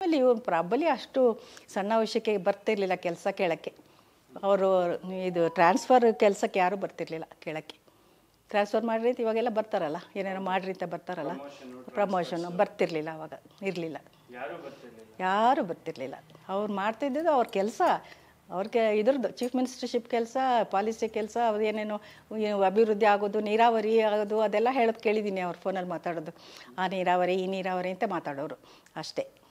ಅಲ್ಲಿ ಇವ್ರು ಪ್ರಾಬಲಿ ಅಷ್ಟು ಸಣ್ಣ ವಿಷಯಕ್ಕೆ ಬರ್ತಿರ್ಲಿಲ್ಲ ಕೆಲಸ ಕೇಳೋಕ್ಕೆ. ಅವರು ಇದು ಟ್ರಾನ್ಸ್ಫರ್ ಕೆಲಸಕ್ಕೆ ಯಾರೂ ಬರ್ತಿರ್ಲಿಲ್ಲ ಕೇಳೋಕ್ಕೆ. ಟ್ರಾನ್ಸ್ಫರ್ ಮಾಡಿರಿ ಅಂತ ಇವಾಗೆಲ್ಲ ಬರ್ತಾರಲ್ಲ, ಏನೇನೋ ಮಾಡಿರಿ ಅಂತ ಬರ್ತಾರಲ್ಲ, ಪ್ರಮೋಷನು ಬರ್ತಿರ್ಲಿಲ್ಲ ಅವಾಗ, ಇರಲಿಲ್ಲ, ಯಾರೂ ಬರ್ತಿರ್ಲಿಲ್ಲ. ಅವ್ರು ಮಾಡ್ತಿದ್ದಿದ್ದು ಅವ್ರ ಕೆಲಸ, ಅವ್ರಿಗೆ ಇದ್ರದ್ದು ಚೀಫ್ ಮಿನಿಸ್ಟರ್ಶಿಪ್ ಕೆಲಸ, ಪಾಲಿಸಿ ಕೆಲಸ, ಅವ್ರು ಏನೇನು ಅಭಿವೃದ್ಧಿ ಆಗೋದು, ನೀರಾವರಿ ಆಗೋದು ಅದೆಲ್ಲ ಹೇಳೋದು ಕೇಳಿದ್ದೀನಿ ಅವ್ರು ಫೋನಲ್ಲಿ ಮಾತಾಡೋದು. ಆ ನೀರಾವರಿ ಈ ನೀರಾವರಿ ಅಂತ ಮಾತಾಡೋರು ಅಷ್ಟೇ.